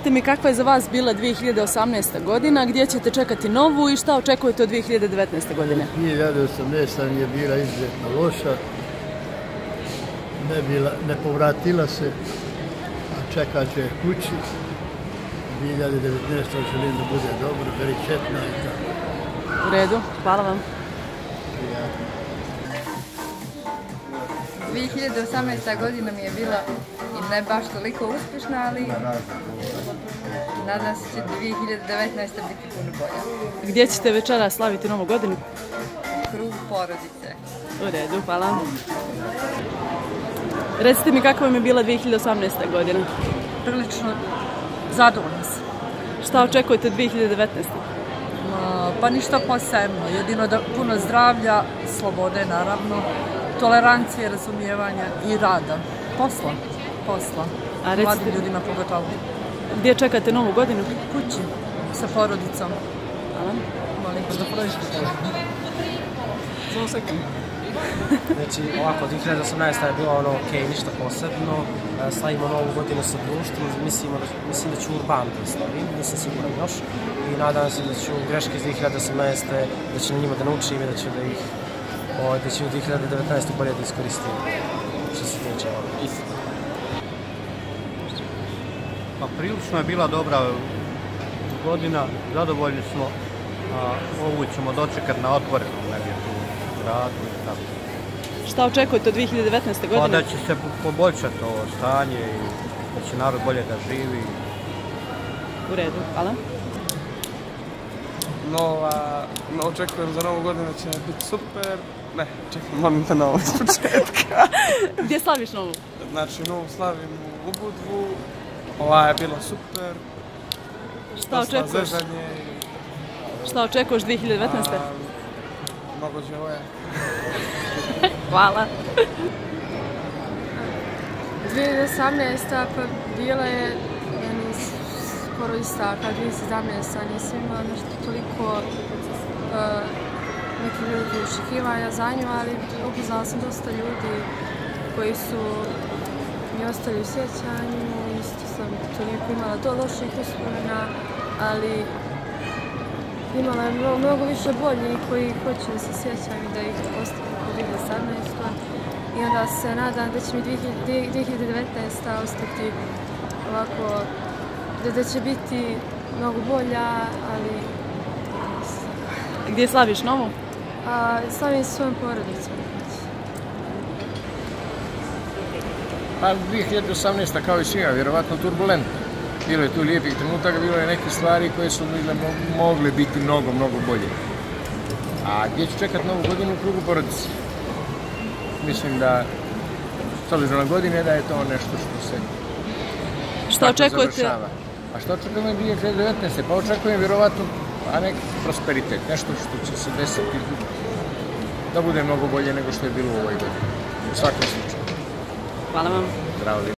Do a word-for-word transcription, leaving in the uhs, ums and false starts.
Recite mi kakva je za vas bila dvije hiljade osamnaesta godina, gdje ćete čekati novu i šta očekujete od dvije hiljade devetnaeste. godine? dvije hiljade osamnaesta je bila izuzetno loša, ne, bila, ne povratila se, a čekat će kući. dvije hiljade devetnaesta. želim da bude dobro, beričetna i tako. U redu, hvala vam. dvije hiljade osamnaesta. godina mi je bila i ne baš toliko uspješna, ali nadam se će dvije hiljade devetnaesta. biti puno bolja. Gdje ćete večera slaviti novu godinu? Krug porodice. U redu, hvala. Recite mi kakva vam je bila dvije hiljade osamnaesta. godina? Prilično zadovoljna sam. Šta očekujete od dvije hiljade devetnaeste. Pa ništa posebno, jedino da puno zdravlja, slobode naravno, tolerancije, razumijevanja i rada. Posla, posla. A recite, mladim ljudima pogotovo. Gdje čekate novu godinu? Kući, sa porodicom. Hvala. Molim. Znači, ovako, dvije hiljade osamnaesta. je bila ono ok, ništa posebno. Slavimo novu godinu sa društvom, mislimo da, mislim da ću urban da slavim, nisam siguran još. I nadam se da ću greške iz dvije hiljade osamnaeste. da ću na njima da naučim i da ću da ih, o, da ću u dvije hiljade devetnaeste. bolje da iskoristim. Što se tiče ovog. Pa prilično je bila dobra godina, zadovoljni smo, a ovu ćemo dočekati na otvorenom negdje tu u gradu i tako. Šta očekujete od dvije hiljade devetnaeste. godine? Pa da će se poboljšati ovo stanje i da će narod bolje da živi. U redu, hvala. Nova, no, očekujem za novu godinu će biti super. Ne, čekam, moram da novo iz početka. Gdje slaviš novu? Znači, novu slavim u Budvu. Ova je bila super. Šta očekuješ? Zežanje. Šta očekuješ dvije hiljade devetnaeste. Mnogo želje. Hvala. dvije hiljade osamnaesta. pa bila je meni skoro ista kao dvije hiljade sedamnaesta. Nisam imala nešto toliko uh, nekih velikih očekivanja za nju, ali upoznala sam dosta ljudi koji su mi ostali u sjećanju. Isto sam toliko imala do loših uspomena, ali imala je mnogo, mnogo više boljih koji hoće da se sjećaju da ih ostavim u dvije hiljade osamnaesta. I onda se nadam da će mi dvije hiljade devetnaesta. ostati ovako, da, da će biti mnogo bolja, ali... Gdje slaviš novu? A, slavim s svojom porodicom. Pa dvije hiljade osamnaesta. kao i svima, vjerovatno turbulentno. Bilo je tu lijepih trenutaka, bilo je neke stvari koje su bile, mogle biti mnogo, mnogo bolje. A gdje ću čekati novu godinu u krugu porodice? Mislim da, s obzirom na godine, da je to nešto što se Šta očekujete? završava. A što očekujem od dvije hiljade devetnaeste. Pa očekujem vjerovatno a neki prosperitet, nešto što će se desiti da bude mnogo bolje nego što je bilo u ovoj godini. U svakom slučaju. Hvala vam. Zdravo.